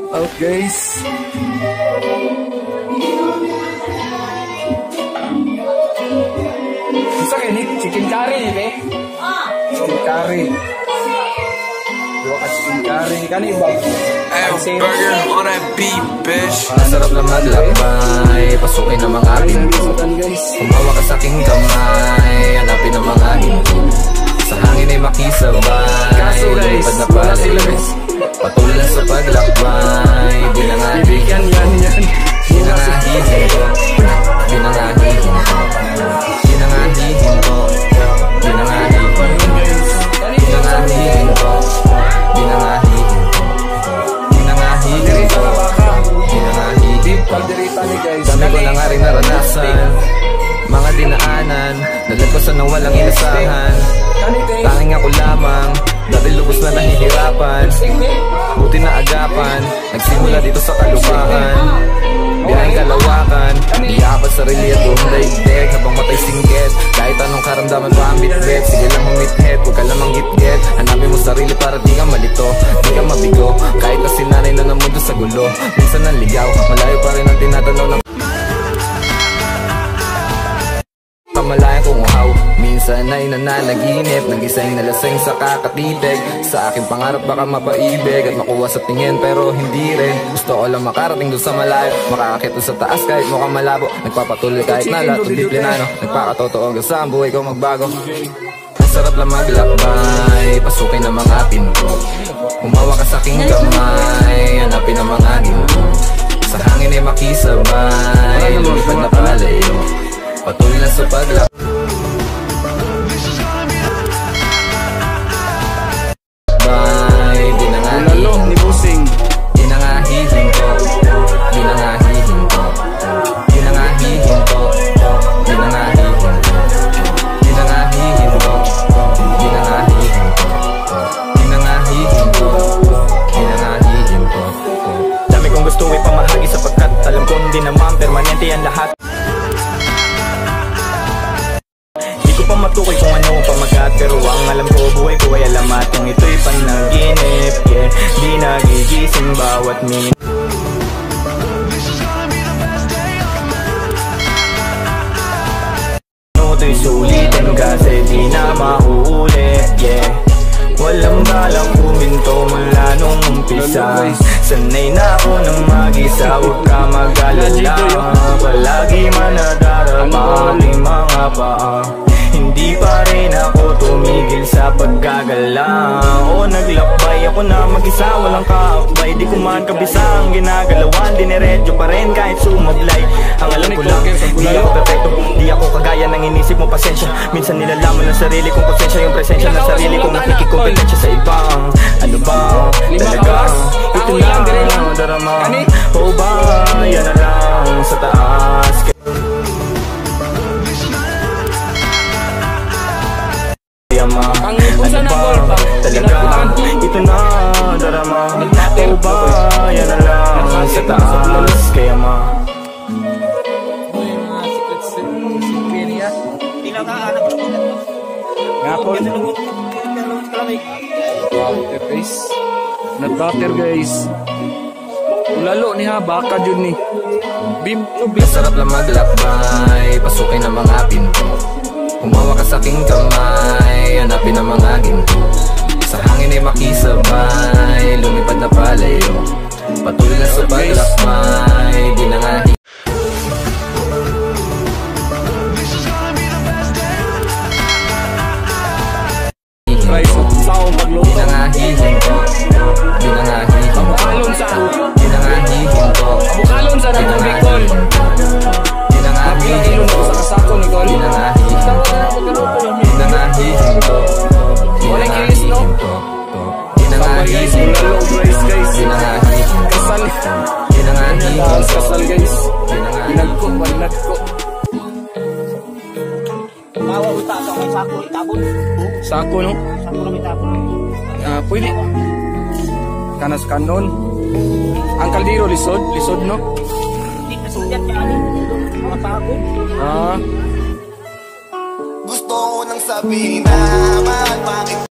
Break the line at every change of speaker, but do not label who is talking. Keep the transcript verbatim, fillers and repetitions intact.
out guys. Gusto kayo ni chicken curry eh? Chicken curry. Dua ka chicken curry. Kani ba?
Burger on that beat, bitch.
Masarap na maglakbay, pasukin ang mga pinto. Kumawa ka sa aking kamay, hanapin ang mga hinto. Sa hangin ay makisabay, lumipad na palayo. Patuloy sa paglakbay, di na nga
yan, yan, yan.
Di na nga hihinto. Di na nga hihinto. Di na nga hihinto. Di na nga hihinto. Di na nga hihinto. Di na nga hihinto. Di na nga hihinto. Di na nga hihinto. Dami ko na nga rin naranasan, mga dinaanan, nalagpasan ng walang inasahan. Tanging ako lamang, dati lubos na nahihirapan. Buti na agapan, nagsimula dito sa kalupaan. Biyaheng kalawakan, iyapat sarili at buong daigdig. Habang matay singgit, kahit anong karamdaman pa ang bitbit. Sige lang humithit, huwag ka lamang gitgit. Hanapin mo sarili para di ka malito, di ka mabigo. Kahit na sinanay na ng mundo sa gulo, minsan ang ligaw, malayo pa rin ang tinatanaw ng kamalayan kong uhaw. Minsan ay nananaginip, nag-isang nalasing sa kakatitig. Sa aking pangarap baka mapaibig at makuha sa tingin, pero hindi rin. Gusto ko lang makarating doon sa malayo, makakakit doon sa taas kahit mukhang malabo. Nagpapatuloy kahit na lahat ng diplinano, nagpakatotoo hanggang sa ang buhay ko magbago. Masarap lang maglakbay, pasukin ang mga pinto. Umawa ka sa aking kamay, hanapin ang mga ginto. Sa hangin ay makisabay, lumipad na palayo. Patuloy lang sa paglakbay. Di na nga hihinto. Di na nga hihinto. Di na nga hihinto. Di na nga hihinto. Di na nga hihinto. Di na nga hihinto. Di na nga hihinto. Di na nga hihinto. Di na nga hihinto. Dami kong gusto ipamahagi sapagkat alam ko hindi naman permanente yan lahat. Pa matukoy kung ano ang pamagat, pero ang alam ko buhay ko ay alamat. Kung ito'y panaginip, yeah, di nagigising bawat minute. Ito'y sulitin kasi di na mauulit, yeah. Walang balang kuminto mula nung umpisa. Sanay na ako ng mag-isa, huwag ka mag-alala. Palagi manadarama ang mga paa. Hindi pa rin ako tumigil sa paggagala. O naglakbay ako na mag-isa, walang kaakbay. Di ko man kabisa ang ginagalawan, diniredyo pa rin kahit sumablay. Ang alam ko lang, di ako perfecto, di ako kagaya ng inisip mo, pasensya. Minsan nilalaman ng sarili kong konsensya, yung presensya ng sarili kong nakikikompetensya sa ibang. Ano ba talagang ito lang darama? O ba yan na lang sa taas?
Ang ipusan ng golf
talaga ito na darama. O ba yan na lang sa taas? Kaya ma
butter guys, nut butter guys. Ulalo ni ha, baka dyan ni Bim, no bim.
Masarap lang maglakbay, pasukin ang mga pinto. Umawa ka sa aking kamay, hanapin ang mga ginto. Sa hangin ay makisabay, lumipad na palayo. Patuloy lang sa paglakbay, di na nga hihinto. Di na nga hihinto. Di na nga hihinto.
Abukalon sa
Di na nga hihinto.
Abukalon sa
Di na nga
Bicol.
Di na nga hihinto.
Sa kasako ni Col.
Di na nga hihinto. Di na nga hihinto. Di na nga hihinto. Di na nga hihinto. Di na nga hihinto.
Kasal.
Di na nga hihinto.
Kasal guys.
Di na nga
Pinagko, managko.
Bawa uta sa may sako itabon.
Sako no?
Sako na may tapon.
Ah, pwede. Kanas kanon. Ang kaldero lisod, lisod no?
Hindi nasugyan ka ani. Mga pagod.
Ah.
Gusto ko nang sabihin na bakit